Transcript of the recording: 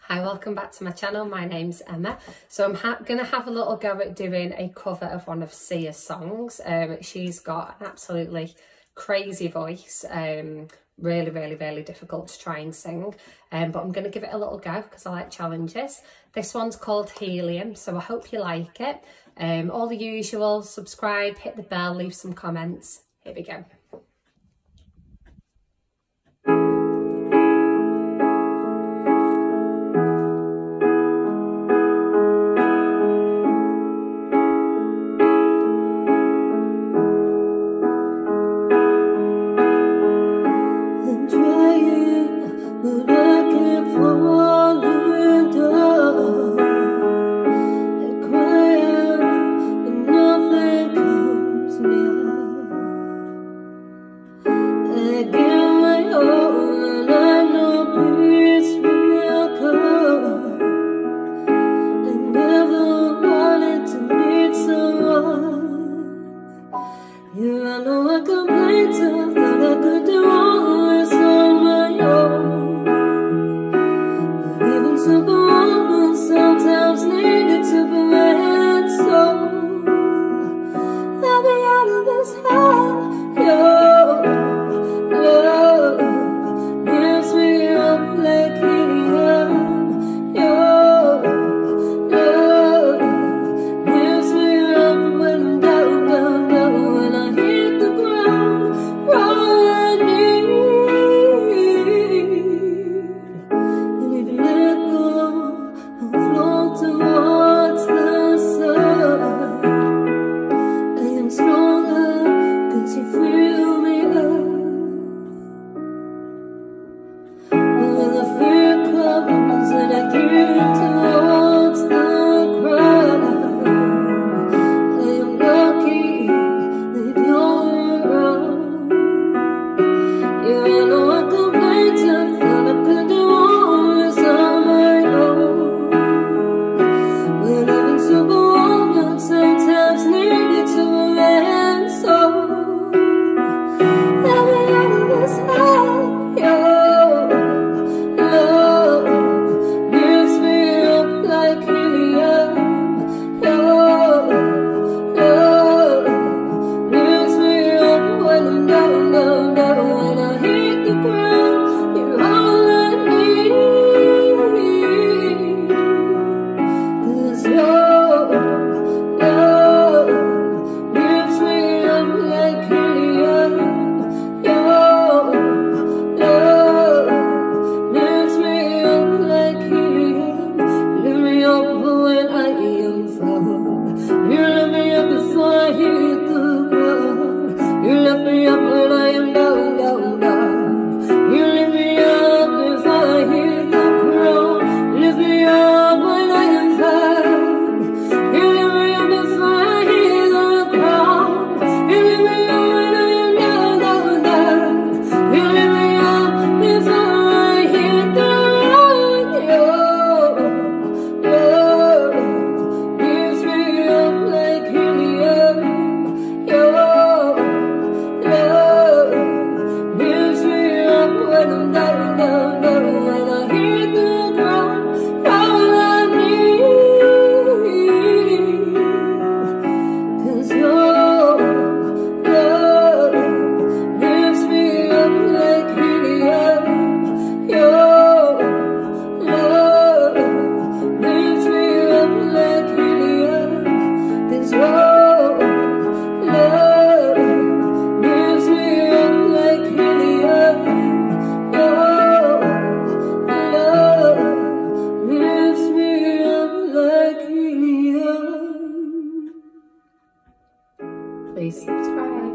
Hi, welcome back to my channel. My name's Emma. So I'm going to have a little go at doing a cover of one of Sia's songs. She's got an absolutely crazy voice, really difficult to try and sing, but I'm going to give it a little go because I like challenges. This one's called Helium, so I hope you like it. All the usual, subscribe, hit the bell, leave some comments. Here we go. Please subscribe.